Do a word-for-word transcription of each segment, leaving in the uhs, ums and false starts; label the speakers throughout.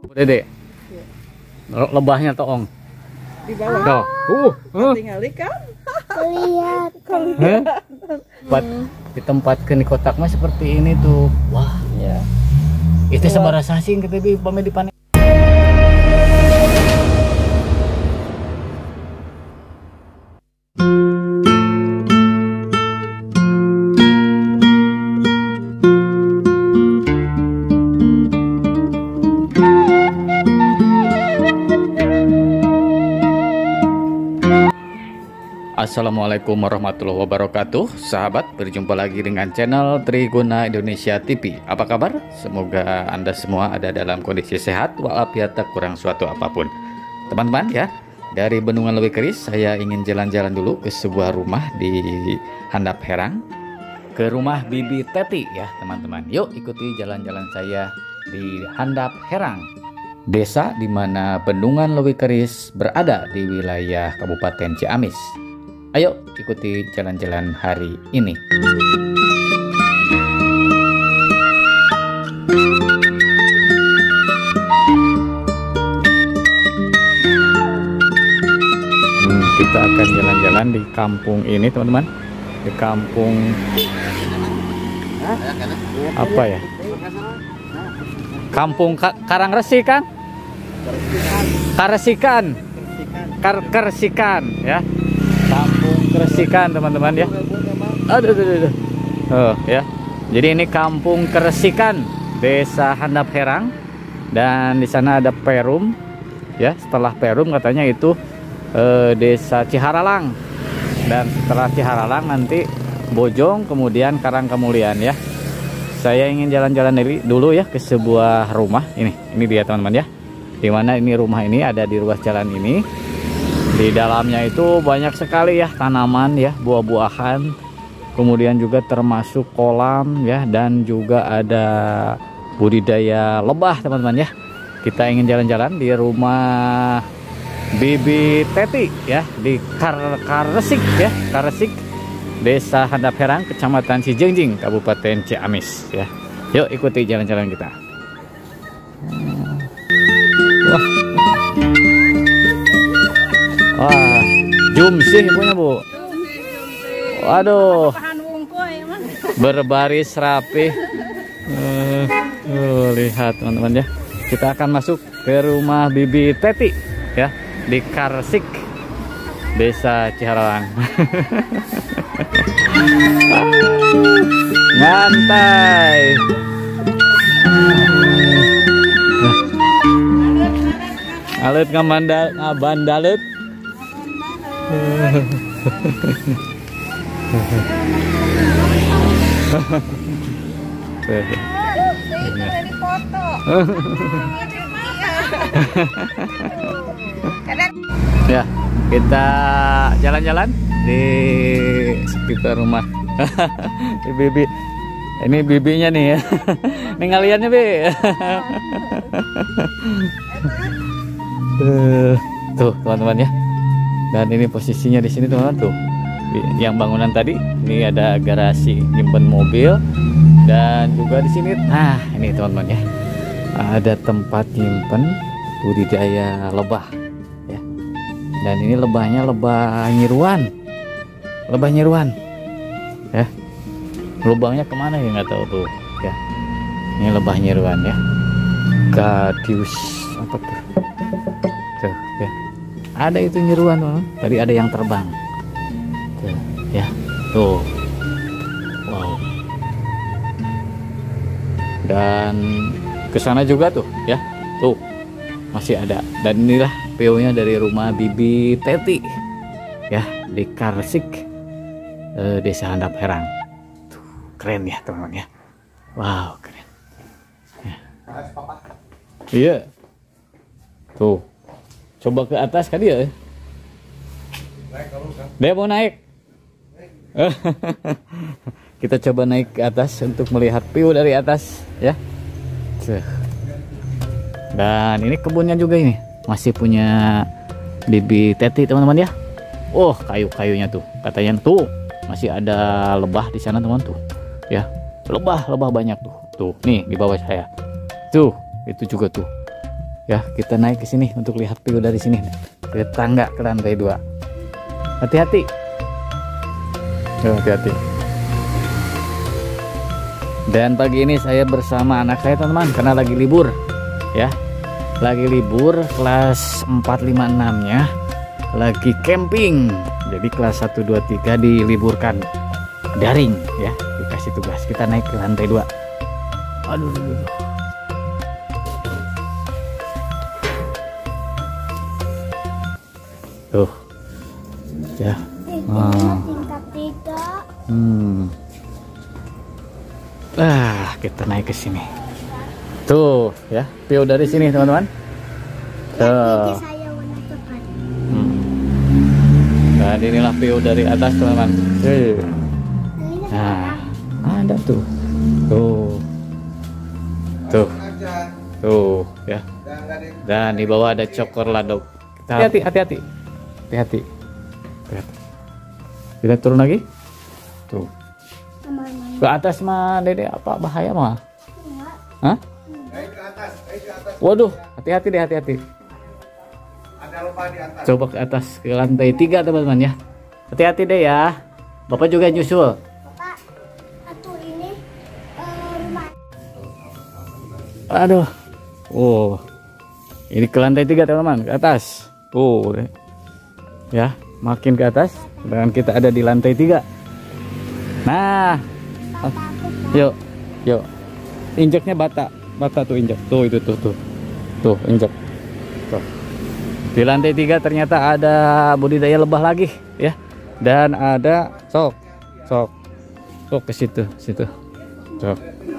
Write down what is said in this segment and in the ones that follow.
Speaker 1: Dede, lebahnya toong
Speaker 2: di bawah.
Speaker 1: Tuh. Uh, uh.
Speaker 2: Tinggal ikan.
Speaker 3: Lihat.
Speaker 1: Tempat ditempatkan di kotak mah seperti ini tuh. Wah,
Speaker 2: Ya.
Speaker 1: itu sabaraha sing kita bi pame dipanen. Assalamualaikum warahmatullahi wabarakatuh. Sahabat, berjumpa lagi dengan channel Triguna Indonesia T V. Apa kabar? Semoga Anda semua ada dalam kondisi sehat walafiat tak kurang suatu apapun. Teman-teman ya, dari Bendungan Leuwi Keris saya ingin jalan-jalan dulu ke sebuah rumah di Handap Herang, ke rumah Bibi Teti ya teman-teman. Yuk ikuti jalan-jalan saya di Handap Herang, desa di mana Bendungan Leuwi Keris berada di wilayah Kabupaten Ciamis. Ayo ikuti jalan-jalan hari ini. Hmm, kita akan jalan-jalan di kampung ini teman-teman. Di kampung apa ya? Kampung Ka Karangresik kan? Karesikan. Kar Keresikan ya. Kampung Keresikan teman-teman ya. Aduh, aduh, aduh. Oh ya. Jadi ini Kampung Keresikan, Desa Handap Herang, dan di sana ada Perum ya. Setelah Perum katanya itu eh, Desa Ciharalang, dan setelah Ciharalang nanti Bojong, kemudian Karangkemulian ya. Saya ingin jalan-jalan dulu ya ke sebuah rumah ini. Ini dia teman-teman ya. Dimana ini rumah ini ada di ruas jalan ini. Di dalamnya itu banyak sekali ya tanaman ya, buah-buahan, kemudian juga termasuk kolam ya, dan juga ada budidaya lebah teman-teman ya. Kita ingin jalan-jalan di rumah Bibi Teti ya, di Kar Karesik ya, Karesik, Desa Handap Herang, Kecamatan Cijengjing, Kabupaten Ciamis ya. Yuk ikuti jalan-jalan kita. Wah. Wah, jum sih punya Bu. Waduh, berbaris rapi. Uh, uh, lihat teman-teman ya. Kita akan masuk ke rumah Bibi Teti ya, di Karesik, Desa Ciharalang. Ngantai. Alut ngamandal ngabandalut. Ya, kita jalan-jalan di sekitar rumah Bibi. Ini bibinya nih ya. Ini ngaliannya Bi. Tuh teman-teman ya. Dan ini posisinya di sini teman-teman tuh. Yang bangunan tadi ini ada garasi nyimpen mobil, dan juga di sini nah ini teman-teman ya. Ada tempat nyimpen budidaya lebah ya. Dan ini lebahnya lebah nyiruan. Lebah nyiruan. Ya. Lubangnya kemana ya nggak tahu tuh ya. Ini lebah nyiruan ya. Gadius apa tuh? Tuh ya. Ada itu nyeruan teman. Tadi ada yang terbang. Tuh, ya. Tuh. Wow. Dan ke sana juga tuh ya. Tuh. Masih ada. Dan inilah view-nya dari rumah Bibi Teti. Ya, di Karesik, eh, Desa Handap Herang. Tuh, keren ya, teman-teman ya. Wow, keren. Ya. Iya. Tuh. Coba ke atas kan dia. Dia mau naik. Kita coba naik ke atas untuk melihat view dari atas ya. Dan ini kebunnya juga ini. Masih punya Bibi Teti teman-teman ya. Oh, kayu-kayunya tuh. Katanya tuh masih ada lebah di sana teman tuh. Ya. Lebah, lebah banyak tuh. Tuh, nih di bawah saya. Tuh, itu juga tuh. Ya, kita naik ke sini untuk lihat view dari sini. Ke tangga ke lantai dua. Hati-hati. Oh, hati-hati. Dan pagi ini saya bersama anak saya teman-teman, karena lagi libur ya. Lagi libur kelas empat lima enam nya lagi camping. Jadi kelas satu dua tiga diliburkan daring ya, dikasih tugas. Kita naik ke lantai dua. Aduh. Tuh. Ya. Ah. Hmm. Ah, kita naik ke sini. Tuh, ya, view dari sini, teman-teman. Tuh. Hmm. Dan inilah view dari atas, teman-teman. Nah, ada tuh. Tuh. Tuh. Tuh, ya. Dan di bawah ada cokor ladok. Hati-hati, hati-hati. Hati-hati. Kita turun lagi. Tuh. Ke atas mah Dede apa bahaya mah? Hah? Waduh, hati-hati deh, hati-hati. Ada lubang di atas. Coba ke atas, ke lantai tiga teman-teman ya. Hati-hati deh ya. Bapak juga nyusul.
Speaker 2: Bapak, atuh ini uh, rumah.
Speaker 1: Aduh. Oh. Ini ke lantai tiga teman-teman, ke atas. Oh. Ya, makin ke atas. Dan kita ada di lantai tiga. Nah, yuk, yuk, injeknya bata, bata tuh injek, tuh itu tuh tuh, tuh injek. Tuh. Di lantai tiga ternyata ada budidaya lebah lagi, ya, dan ada sok, sok, sok ke situ, situ, sok.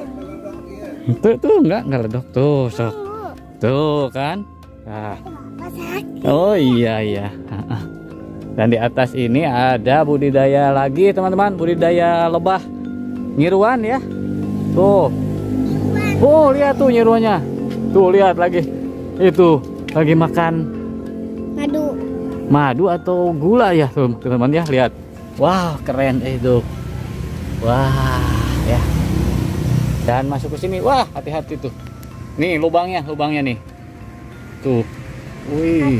Speaker 1: Tuh tuh enggak enggak ledok tuh, sok, tuh kan, nah. Oh iya iya. Dan di atas ini ada budidaya lagi teman-teman, budidaya lebah nyiruan ya. Tuh. Oh, lihat tuh nyiruannya. Tuh lihat lagi. Itu lagi makan
Speaker 2: Madu.
Speaker 1: Madu atau gula ya, tuh teman-teman ya, lihat. Wow, keren itu. Wah, ya. Dan masuk ke sini. Wah, hati-hati tuh. Nih lubangnya, lubangnya nih. Tuh. Wih.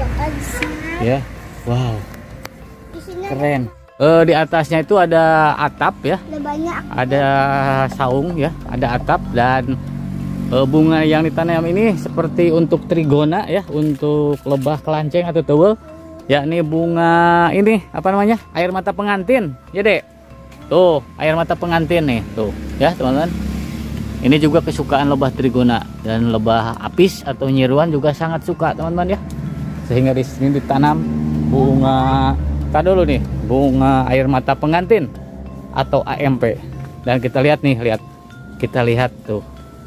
Speaker 1: Ya. Wow, keren. Uh, di atasnya itu ada atap ya, ada saung ya, ada atap, dan uh, bunga yang ditanam ini seperti untuk trigona ya, untuk lebah kelanceng atau tewel. Yakni bunga ini apa namanya? Air mata pengantin, ya dek. Tuh, air mata pengantin nih, tuh ya teman-teman. Ini juga kesukaan lebah trigona, dan lebah apis atau nyiruan juga sangat suka teman-teman ya. Sehingga di sini ditanam bunga, tak dulu nih, bunga air mata pengantin atau A M P. Dan kita lihat nih, lihat, kita lihat tuh,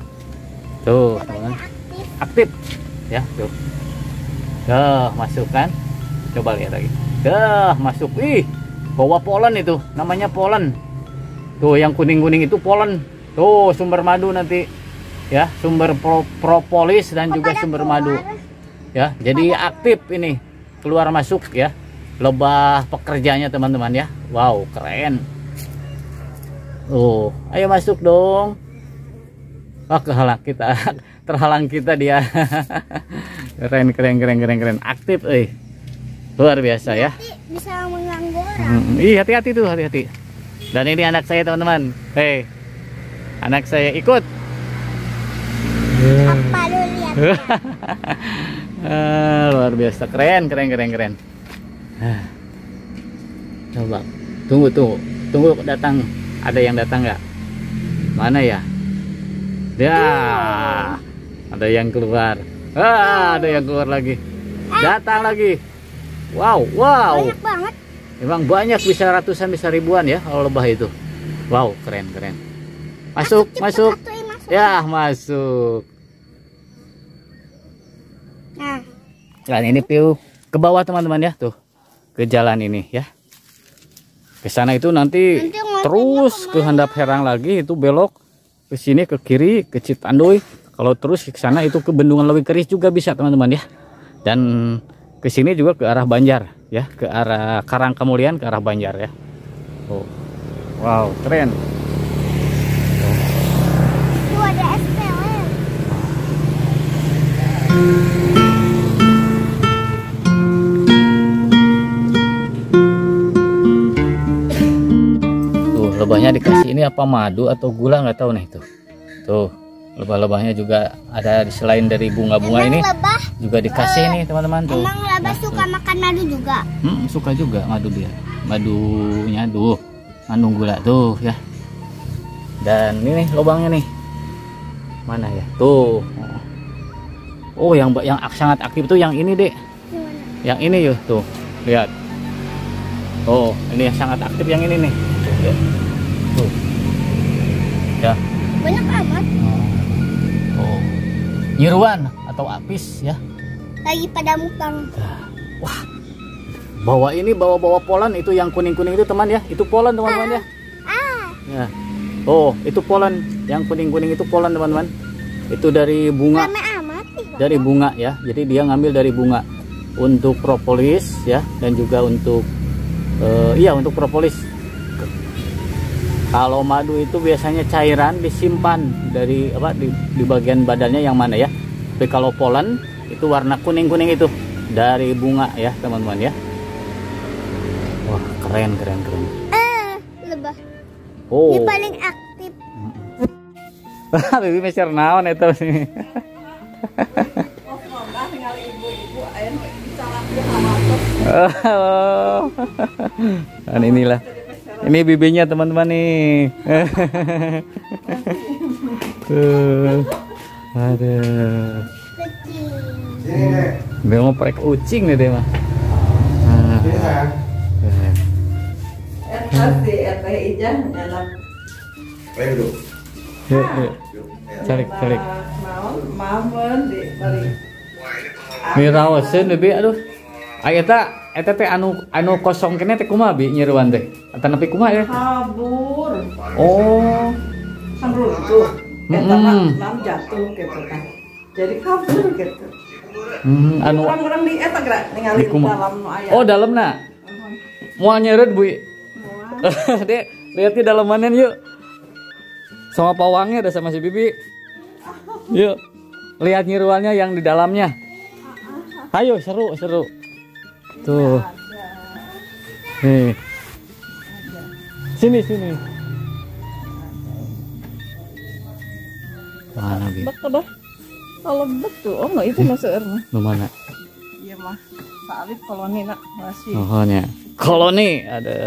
Speaker 1: tuh, teman, aktif, ya, tuh, tuh, masuk kan, coba lihat lagi, tuh, masuk, ih, bawa polen itu, namanya polen, tuh, yang kuning-kuning itu polen, tuh, sumber madu nanti, ya, sumber pro propolis dan juga sumber madu, ya, jadi aktif ini. Keluar masuk ya, lebah pekerjanya teman-teman ya. Wow, keren. Oh, ayo masuk dong. Wah, kehalang kita, terhalang kita dia. Keren, keren, keren, keren, keren. Aktif, eh, luar biasa ya.
Speaker 2: Bisa mengganggu orang.
Speaker 1: Hmm, ih, hati-hati tuh, hati-hati. Dan ini anak saya teman-teman. Hei, anak saya ikut.
Speaker 2: Apa lu lihat?
Speaker 1: Ah, luar biasa, keren, keren, keren, keren. Ah. Coba, tunggu, tunggu, tunggu datang. Ada yang datang nggak? Mana ya? Ya, ada yang keluar. Ah, ada yang keluar lagi. Datang lagi. Wow, wow.
Speaker 2: Banyak banget.
Speaker 1: Emang banyak, bisa ratusan, bisa ribuan ya kalau lebah itu. Wow, keren, keren. Masuk, masuk. Ya, masuk.
Speaker 2: Nah,
Speaker 1: dan ini view ke bawah teman-teman ya, tuh ke jalan ini ya. Ke sana itu nanti, nanti terus ke Handap Herang lagi, itu belok ke sini ke kiri ke Citanduy. Kalau terus ke sana itu ke Bendungan Leuwi Keris juga bisa teman-teman ya. Dan ke sini juga ke arah Banjar ya, ke arah Karangkemulian, ke arah Banjar ya. Oh. Wow, keren.
Speaker 2: Tuh ada S P L.
Speaker 1: ini apa madu atau gula nggak tahu nih tuh. Tuh, lebah-lebahnya juga ada selain dari bunga-bunga ini.
Speaker 2: Lebah,
Speaker 1: juga dikasih
Speaker 2: uh,
Speaker 1: nih teman-teman tuh.
Speaker 2: Emang lebah
Speaker 1: nah,
Speaker 2: suka
Speaker 1: tuh.
Speaker 2: makan madu juga?
Speaker 1: Hmm, suka juga madu dia. Madunya tuh, madu gula tuh ya. Dan ini nih lubangnya nih. Mana ya? Tuh. Oh, yang yang sangat aktif tuh yang ini, Dek. Yang ini yuk tuh. Lihat. Oh, ini yang sangat aktif yang ini nih. Tuh, ya. Tuh. Ya.
Speaker 2: Banyak amat.
Speaker 1: Oh. Nyiruan atau apis ya.
Speaker 2: Lagi pada mukbang.
Speaker 1: Wah. Bawa ini bawa-bawa polen itu yang kuning-kuning itu teman ya. Itu polen teman-teman ya.
Speaker 2: Ah.
Speaker 1: Ya. Oh, itu polen. Yang kuning-kuning itu polen teman-teman. Itu dari bunga.
Speaker 2: Rame amat nih, Bapak.
Speaker 1: Dari bunga ya. Jadi dia ngambil dari bunga untuk propolis ya dan juga untuk uh, iya untuk propolis. Kalau madu itu biasanya cairan disimpan dari apa di, di bagian badannya yang mana ya. Tapi kalau polen itu warna kuning-kuning itu dari bunga ya teman-teman ya. Wah, keren keren keren.
Speaker 2: Eh, lebah.
Speaker 1: Oh.
Speaker 2: Ini paling aktif.
Speaker 1: Bibi meser naon itu sih. Oh. Dan inilah. Ini bibinya teman-teman nih. Tuh. Aduh. Dia mau pakai kucing nih dia mah. Yuk, yuk. Cari, cari. Mirawaseun bibi aduh. Aya eta eta teh anu anu kosong kene teh kumaha bi nyeruan teh? Eta nepi kumaha ya?
Speaker 3: Kabur.
Speaker 1: Oh.
Speaker 3: Samrul tuh. Eta
Speaker 1: Mm-mm.
Speaker 3: mah nam jatuh gitu kan. Jadi kabur gitu.
Speaker 1: Hmm, anu
Speaker 3: Orang-orang di eta gerak ningali
Speaker 1: di kumaha?
Speaker 3: dalam nu aya.
Speaker 1: Oh, dalemna. Moal nyeureud Bu. Dek, lihat di dalamannya yuk. Sama pawangnya ada sama si bibi. Yuk. Lihat nyeruannya yang di dalamnya. Ayo seru seru. Tuh. Nih. Sini sini. Mana bi?
Speaker 3: Bak dah. Kalau betul, oh enggak itu masuk air mah.
Speaker 1: Lu mana?
Speaker 3: Iya mah. Salib koloni nak masih.
Speaker 1: Oh nya. Koloni ada.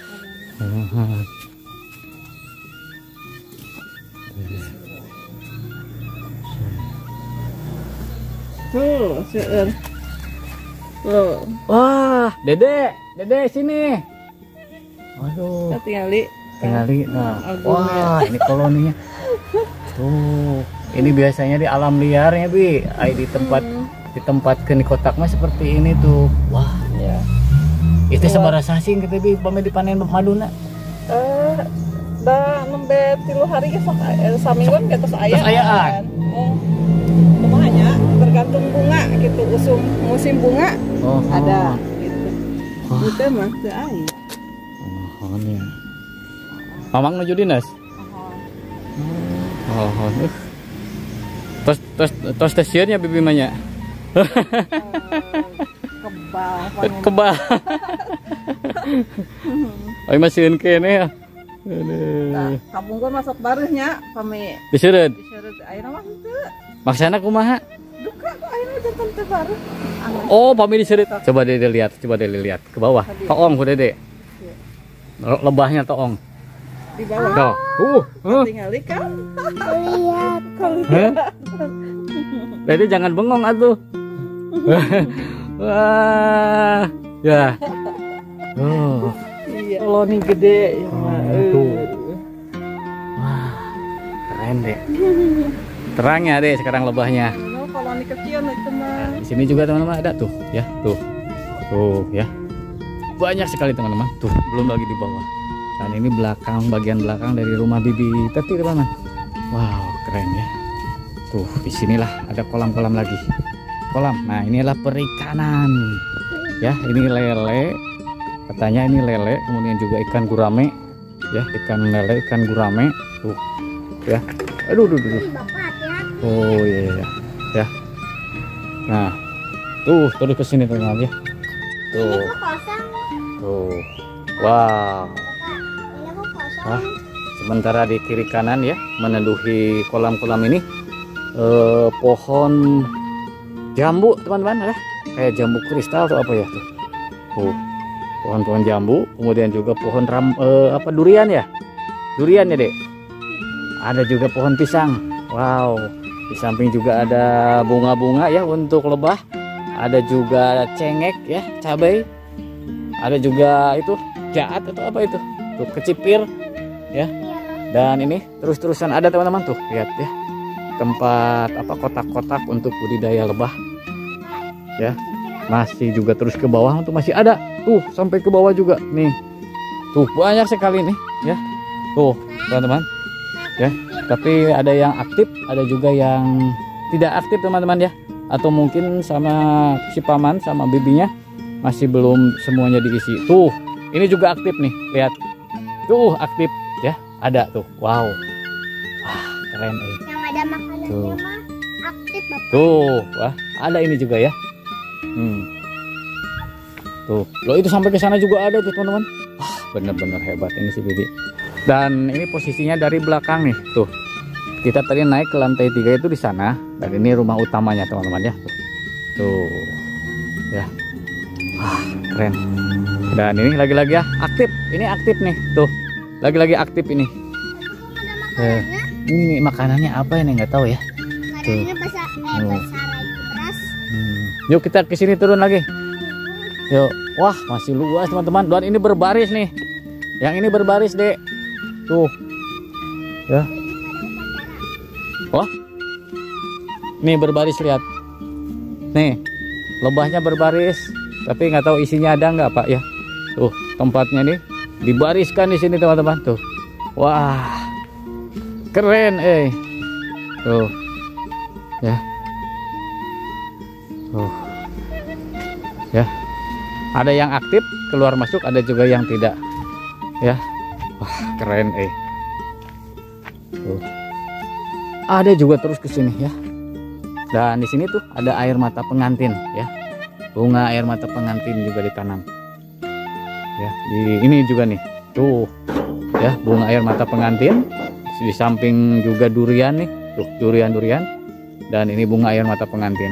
Speaker 3: Tuh, seueur. Tuh.
Speaker 1: Wah, Dede, Dede sini. Aduh.
Speaker 3: Kita tingali.
Speaker 1: Tingali. Nah.
Speaker 3: Albumnya.
Speaker 1: Wah, ini koloninya. Tuh, ini biasanya di alam liarnya, Bi. Ay, di tempat di tempat di kotak mah seperti ini tuh. Wah,
Speaker 3: Ya.
Speaker 1: itu sabaraha sasing kita Bi, pame dipanen maduna.
Speaker 3: Eh, da nembe tilu hari ge sok eh, samingguan ke atas aya.
Speaker 1: Tos ayaan.
Speaker 3: Oh. Kumanya tergantung bunga gitu, usum musim bunga
Speaker 1: Oh,
Speaker 3: ada gitu.
Speaker 1: Wah.
Speaker 3: Itu mah teu aya.
Speaker 1: Oh, ini. Mamang nuju dinas. Oh, oh. Uh. Tos tos tos stasiunnya bibi manya.
Speaker 3: Kebal.
Speaker 1: Kebal. Ay masieun kene ya. Aduh.
Speaker 3: Nah, kabungkeun masuk baruhnya pami
Speaker 1: Diseureud.
Speaker 3: diseureut ayeuna mah henteu.
Speaker 1: Maksana kumaha?
Speaker 3: Duka kok ayeuna jantan teu baru. Anu.
Speaker 1: Oh, pami diseureut. Coba Dede lihat, coba Dede lihat ke bawah. Toong ku Dede. Lebahnya toong.
Speaker 3: Di bawah.
Speaker 1: Tuh. Uh, uh.
Speaker 3: Tingali kan.
Speaker 2: Lihat.
Speaker 1: Hah? Dede jangan bengong atuh. Wah. Ya. Oh.
Speaker 3: Iya. Koloni gede ya mah.
Speaker 1: Tuh. Wah. Keren deh. Terang ya deh sekarang lebahnya.
Speaker 3: Nah, koloni kecil itu mah.
Speaker 1: Di sini juga teman-teman ada tuh, ya, tuh. Tuh, ya. Banyak sekali teman-teman. Tuh, belum lagi di bawah. Dan ini belakang, bagian belakang dari rumah Bibi Teti teman-teman. Wow, keren ya. Tuh, disinilah ada kolam-kolam lagi. Kolam. Nah, inilah perikanan. Ya, ini lele. Katanya ini lele, kemudian juga ikan gurame. Ya, ikan lele, ikan gurame. Tuh, ya. Aduh, aduh, aduh.
Speaker 2: Bapak hati-hati.
Speaker 1: Oh iya, iya. Ya. Nah, tuh terus ke sini teman-teman ya. Tuh,
Speaker 2: Ini kok kosong.
Speaker 1: tuh. Wow.
Speaker 2: Bapak, ini kok kosong.
Speaker 1: Wah, Sementara di kiri kanan ya, meneduhi kolam-kolam ini eh, pohon jambu teman-teman, ya. Kayak jambu kristal atau apa ya tuh. Oh, pohon-pohon jambu, kemudian juga pohon ram, eh, apa durian ya, durian ya dek. Ada juga pohon pisang. Wow, di samping juga ada bunga-bunga ya untuk lebah. Ada juga cengek ya, cabai. Ada juga itu jaat atau apa itu, tuh kecipir ya. Dan ini terus-terusan ada teman-teman tuh, lihat ya, tempat apa kotak-kotak untuk budidaya lebah ya. Masih juga terus ke bawah tuh masih ada tuh, sampai ke bawah juga nih tuh, banyak sekali nih ya tuh teman-teman ya. Tapi ada yang aktif, ada juga yang tidak aktif teman-teman ya, atau mungkin sama si paman sama bibinya masih belum semuanya diisi. Tuh ini juga aktif nih, lihat tuh aktif ya, ada tuh. Wow, wah keren eh.
Speaker 2: Yang ada makanannya mah aktif Bapak.
Speaker 1: Tuh wah ada ini juga ya. Hmm. Tuh loh, itu sampai ke sana juga ada tuh teman-teman. Wah bener-bener hebat ini si bibi. Dan ini posisinya dari belakang nih tuh. Kita tadi naik ke lantai tiga itu di sana, dan ini rumah utamanya teman-teman ya. Tuh, tuh. Ya, wah keren. Dan ini lagi-lagi ya aktif, ini aktif nih, tuh lagi-lagi aktif ini. Eh, ini makanannya apa ini nggak tahu ya.
Speaker 2: Makanannya bahasa eh
Speaker 1: Oh.
Speaker 2: bahasa beras.
Speaker 1: Hmm. Yuk kita ke sini turun lagi. Yuk, wah masih luas teman-teman. Dan ini berbaris nih. Yang ini berbaris dek. Tuh, ya. Wah, nih berbaris lihat. Nih, lebahnya berbaris. Tapi nggak tahu isinya ada nggak Pak ya. Tuh tempatnya nih dibariskan di sini teman-teman tuh. Wah, keren eh. Tuh, ya. Tuh, ya. Ada yang aktif keluar masuk, ada juga yang tidak. Ya, wah keren eh. Tuh. Ada juga terus ke sini ya. Dan di sini tuh ada air mata pengantin ya. Bunga air mata pengantin juga ditanam. Ya, di ini juga nih. Tuh. Ya, bunga air mata pengantin. Di samping juga durian nih. Tuh, durian-durian. Dan ini bunga air mata pengantin.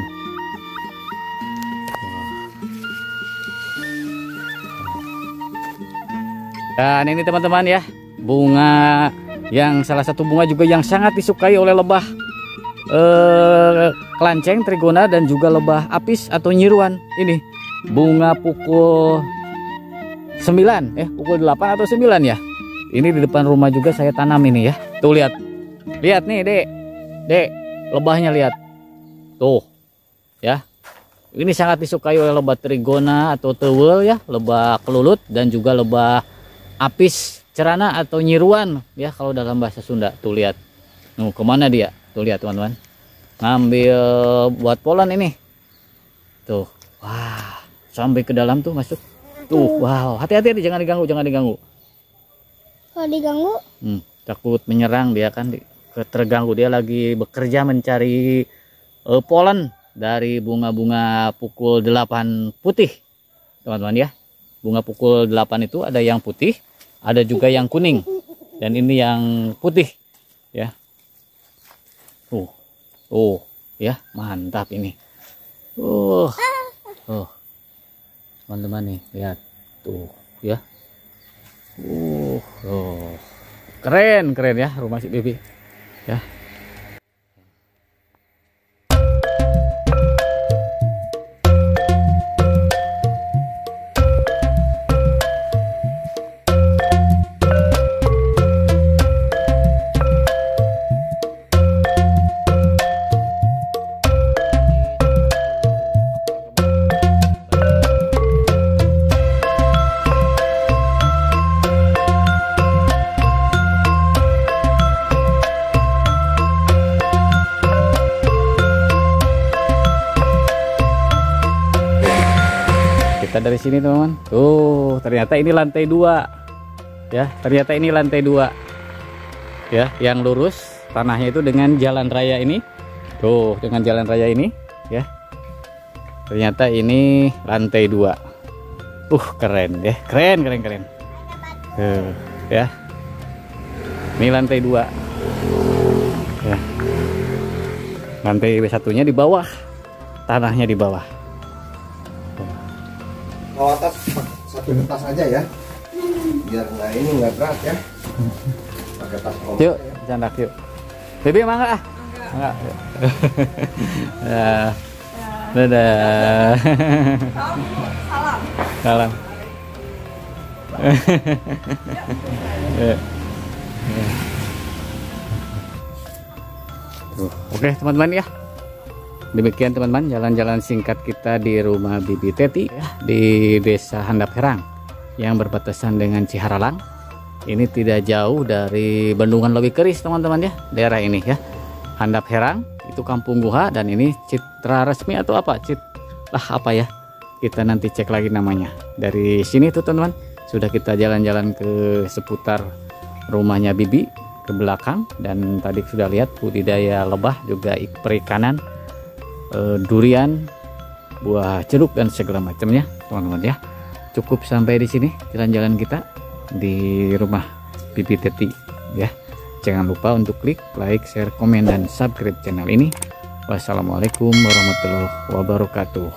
Speaker 1: Dan ini teman-teman ya, bunga yang salah satu bunga juga yang sangat disukai oleh lebah eh, kelanceng, trigona, dan juga lebah apis atau nyiruan. Ini bunga pukul sembilan eh pukul delapan atau sembilan ya. Ini di depan rumah juga saya tanam ini ya. Tuh lihat. Lihat nih, Dek. Dek, lebahnya lihat. Tuh. Ya. Ini sangat disukai oleh lebah trigona atau tewel ya, lebah kelulut, dan juga lebah apis cerana atau nyiruan ya kalau dalam bahasa Sunda. Tuh lihat, nuh kemana dia, tuh lihat teman-teman, ngambil buat polen ini tuh. Wah, sampai ke dalam tuh masuk tuh. Wow, hati-hati, jangan diganggu, jangan diganggu.
Speaker 2: Kalau diganggu
Speaker 1: hmm, takut menyerang dia kan, terganggu, dia lagi bekerja mencari uh, polen dari bunga-bunga pukul delapan putih teman-teman ya. Bunga pukul delapan itu ada yang putih, ada juga yang kuning, dan ini yang putih ya. Tuh, tuh ya, mantap ini. Uh, oh, teman-teman nih lihat tuh ya. Uh, oh, keren keren ya rumah si Bibi ya. Dari sini teman-teman, tuh ternyata ini lantai dua ya, ternyata ini lantai dua ya, yang lurus tanahnya itu dengan jalan raya ini, tuh dengan jalan raya ini ya, ternyata ini lantai dua. Uh keren ya, keren keren keren tuh ya. Ini lantai dua. Ya. Lantai satunya di bawah. Tanahnya di bawah.
Speaker 4: Kalau atas satu tas aja ya. Biar nggak ini nggak berat ya. Pakai tas roda.
Speaker 1: Yuk, candak yuk. Bibi emang enggak ah? Enggak. Ya. Dadah.
Speaker 3: Salam.
Speaker 1: Salam. Ya. Tuh, oke teman-teman ya. Demikian teman-teman jalan-jalan singkat kita di rumah Bibi Teti ya, di Desa Handap Herang yang berbatasan dengan Ciharalang. Ini tidak jauh dari Bendungan Leuwi Keris teman-teman ya, daerah ini ya. Handap Herang itu Kampung Guha, dan ini citra resmi atau apa? Cit lah apa ya? Kita nanti cek lagi namanya. Dari sini tuh teman-teman, sudah kita jalan-jalan ke seputar rumahnya Bibi ke belakang, dan tadi sudah lihat budidaya lebah, juga perikanan, e, durian, buah jeruk dan segala macamnya teman-teman ya. Cukup sampai di sini jalan-jalan kita di rumah Bibi Teti ya. Jangan lupa untuk klik like, share, komen, dan subscribe channel ini. Wassalamualaikum warahmatullahi wabarakatuh.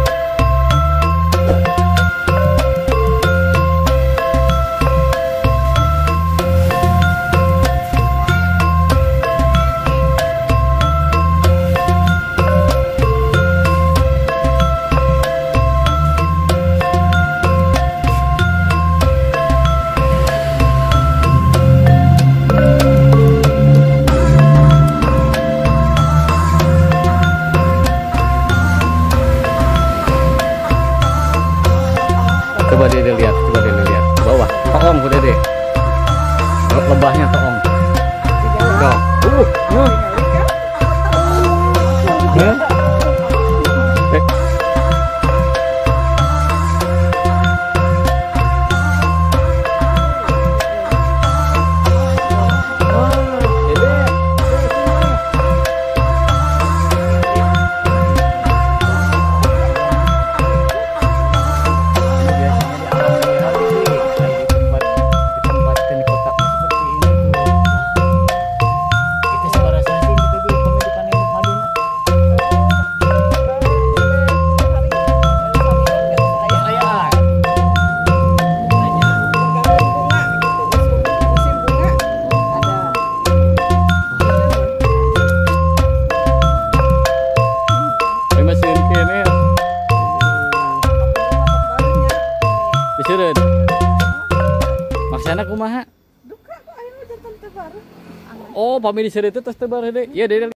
Speaker 1: Coba dede lihat, coba dede lihat bawah, toong ku dede, lebahnya toong. Tuh, uh, uh. Hah? Eh. Disureun. Maksana kumaha?
Speaker 3: Duka kok ayeuna jantan teu baru.
Speaker 1: Oh, pami diseureun teh tos teu baru deui. Ieu deui.